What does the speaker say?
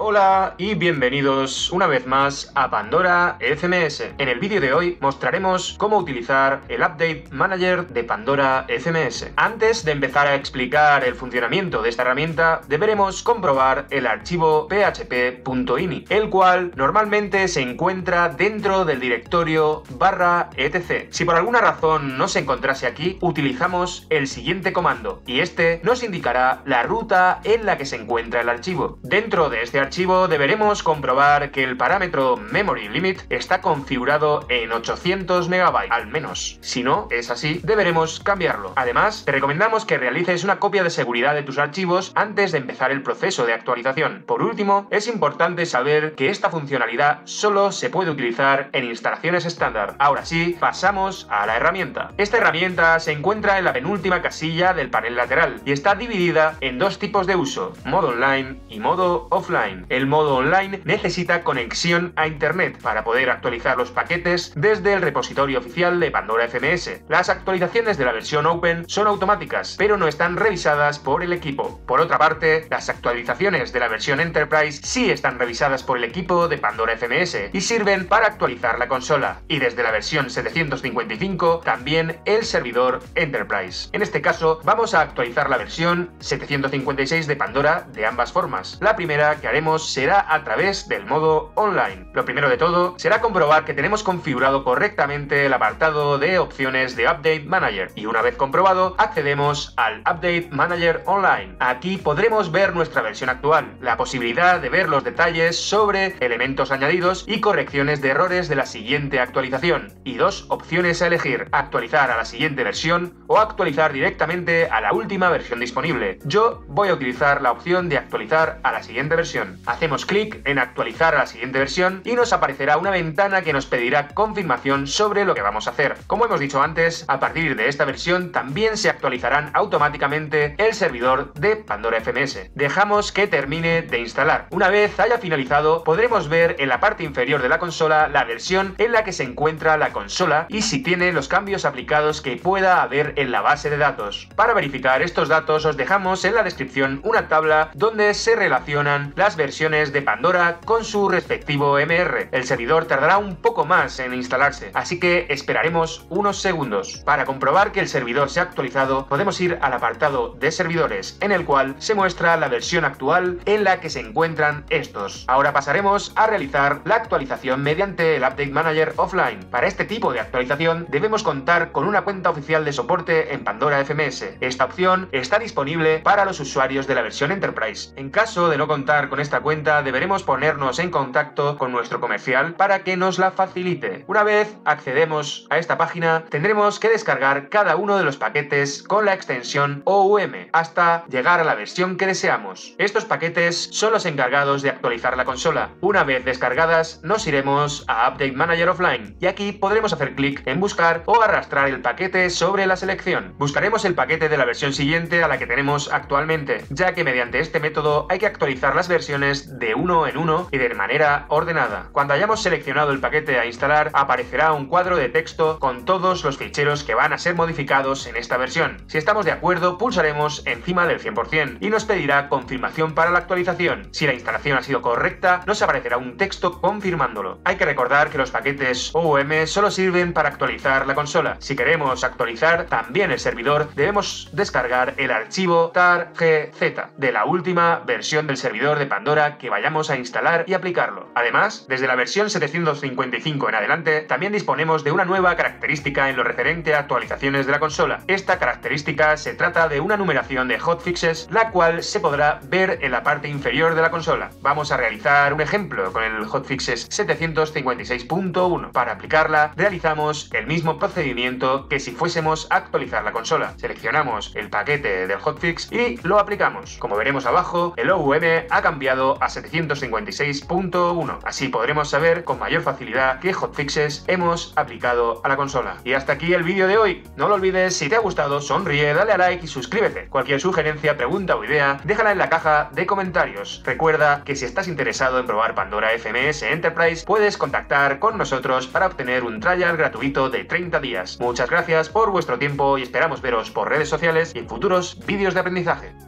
Hola y bienvenidos una vez más a Pandora FMS. En el vídeo de hoy mostraremos cómo utilizar el Update Manager de Pandora FMS. Antes de empezar a explicar el funcionamiento de esta herramienta, deberemos comprobar el archivo php.ini, el cual normalmente se encuentra dentro del directorio /etc. Si por alguna razón no se encontrase aquí, utilizamos el siguiente comando y este nos indicará la ruta en la que se encuentra el archivo. Dentro de este archivo deberemos comprobar que el parámetro Memory Limit está configurado en 800 MB al menos. Si no es así, deberemos cambiarlo. Además, te recomendamos que realices una copia de seguridad de tus archivos antes de empezar el proceso de actualización. Por último, es importante saber que esta funcionalidad solo se puede utilizar en instalaciones estándar. Ahora sí, pasamos a la herramienta. Esta herramienta se encuentra en la penúltima casilla del panel lateral y está dividida en dos tipos de uso: modo online y modo offline. El modo online necesita conexión a internet para poder actualizar los paquetes desde el repositorio oficial de Pandora FMS. Las actualizaciones de la versión Open son automáticas, pero no están revisadas por el equipo. Por otra parte, las actualizaciones de la versión Enterprise sí están revisadas por el equipo de Pandora FMS y sirven para actualizar la consola. Y desde la versión 755 también el servidor Enterprise. En este caso, vamos a actualizar la versión 756 de Pandora de ambas formas. La primera que haremos será a través del modo online. Lo primero de todo será comprobar que tenemos configurado correctamente el apartado de opciones de Update Manager y una vez comprobado accedemos al Update Manager Online. Aquí podremos ver nuestra versión actual, la posibilidad de ver los detalles sobre elementos añadidos y correcciones de errores de la siguiente actualización y dos opciones a elegir: actualizar a la siguiente versión o actualizar directamente a la última versión disponible. Yo voy a utilizar la opción de actualizar a la siguiente versión. Hacemos clic en actualizar a la siguiente versión y nos aparecerá una ventana que nos pedirá confirmación sobre lo que vamos a hacer. Como hemos dicho antes, a partir de esta versión también se actualizarán automáticamente el servidor de Pandora FMS. Dejamos que termine de instalar. Una vez haya finalizado, podremos ver en la parte inferior de la consola la versión en la que se encuentra la consola y si tiene los cambios aplicados que pueda haber en la base de datos. Para verificar estos datos os dejamos en la descripción una tabla donde se relacionan las versiones de Pandora con su respectivo MR. El servidor tardará un poco más en instalarse, así que esperaremos unos segundos. Para comprobar que el servidor se ha actualizado, podemos ir al apartado de servidores, en el cual se muestra la versión actual en la que se encuentran estos. Ahora pasaremos a realizar la actualización mediante el Update Manager Offline. Para este tipo de actualización debemos contar con una cuenta oficial de soporte en Pandora FMS. Esta opción está disponible para los usuarios de la versión Enterprise. En caso de no contar con esta cuenta, deberemos ponernos en contacto con nuestro comercial para que nos la facilite. Una vez accedemos a esta página, tendremos que descargar cada uno de los paquetes con la extensión OUM hasta llegar a la versión que deseamos. Estos paquetes son los encargados de actualizar la consola. Una vez descargadas, nos iremos a Update Manager Offline y aquí podremos hacer clic en buscar o arrastrar el paquete sobre la selección. Buscaremos el paquete de la versión siguiente a la que tenemos actualmente, ya que mediante este método hay que actualizar las versiones de uno en uno y de manera ordenada. Cuando hayamos seleccionado el paquete a instalar, aparecerá un cuadro de texto con todos los ficheros que van a ser modificados en esta versión. Si estamos de acuerdo, pulsaremos encima del 100% y nos pedirá confirmación para la actualización. Si la instalación ha sido correcta, nos aparecerá un texto confirmándolo. Hay que recordar que los paquetes OUM solo sirven para actualizar la consola. Si queremos actualizar también el servidor, debemos descargar el archivo tar.gz de la última versión del servidor de Pandora que vayamos a instalar y aplicarlo. Además, desde la versión 755 en adelante, también disponemos de una nueva característica en lo referente a actualizaciones de la consola. Esta característica se trata de una numeración de hotfixes, la cual se podrá ver en la parte inferior de la consola. Vamos a realizar un ejemplo con el hotfixes 756.1. Para aplicarla, realizamos el mismo procedimiento que si fuésemos a actualizar la consola. Seleccionamos el paquete del hotfix y lo aplicamos. Como veremos abajo, el OUM ha cambiado a 756.1. Así podremos saber con mayor facilidad qué hotfixes hemos aplicado a la consola. Y hasta aquí el vídeo de hoy. No lo olvides, si te ha gustado, sonríe, dale a like y suscríbete. Cualquier sugerencia, pregunta o idea, déjala en la caja de comentarios. Recuerda que si estás interesado en probar Pandora FMS Enterprise, puedes contactar con nosotros para obtener un trial gratuito de 30 días. Muchas gracias por vuestro tiempo y esperamos veros por redes sociales y en futuros vídeos de aprendizaje.